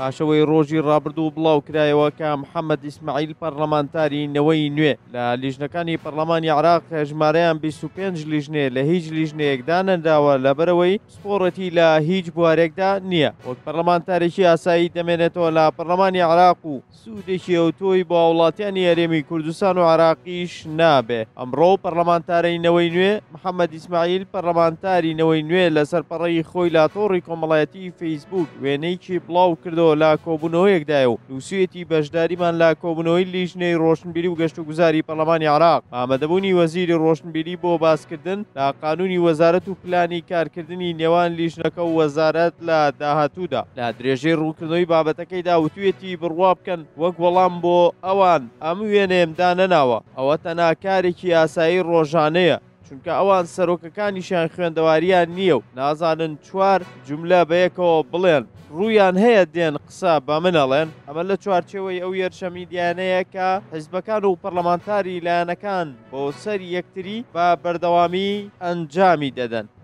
پاشەوەی ڕۆژی ڕابردوو بڵاو کرایەوە کە محەممەد ئیسماعیل پەرلەمانتاری نەوەی نوێ لە لیژنەکانی پەرلەمانی عراق ژمارەیان 25 لیژنێ لە هیچ لیژنەیەکدا نەداوە لەبەرەوەی سپۆڕەتی لە هیچ بوارێکدا نییە. وەک پەرلەمانتارێکی ئاسایی دەمێنێتەوە لە پەرلەمانی عراق و سوودێکی ئەوتۆی بۆ وڵاتیانی هەرێمی کوردستان و عراقیش نابێ. ئەمڕۆ پەرلەمانتارەی نەوەی نوێ محەممەد ئیسماعیل پەرلەمانتاری نەوەی نوێ لە سەرپەڕەی خۆی لا تۆڕی کۆمەڵایەتی فەیسبوک وێنەیەکی بڵاو کردەوە لە کۆبوونەوەیەکدایە و نووسێتی بەشداریمان لە کۆبوونەوەی لیژنەی ڕۆشنبیری و گەشت و گوزاری پەرلەمانی عراق ئامادەبوونی وەزیری ڕۆشنبیری بۆ باسکردن لە قانونی وەزارەت و پلانی کارکردنی نێوان لیژنەکە و وەزارەت لە داهاتوودا لە درێژەی ڕوونکردنەوەی بابەتەکەیدا وتوێتی بڕوا بکەن وەک وەڵام بۆ ئەوان ئەم وێنەیەمدا نەناوە. ئەوە تەنها کارێکی ئاسایی ڕۆژانەیە چونکە ئەوان سەرۆکەکانیشیان خوێندەواریان نییە و نازانن چوار جملە بەیەکەوە بڵێن ڕوویان هەیە دێن قسە بە منەڵێن. ئەمە لە چوارچێوەی ئەو یەرشە میدیانەیە کە حیزبەکان و پەرلەمانتاری لایەنەکان بۆ سەر یەکتری بە بەردەوامی ئەنجامی دەدەن.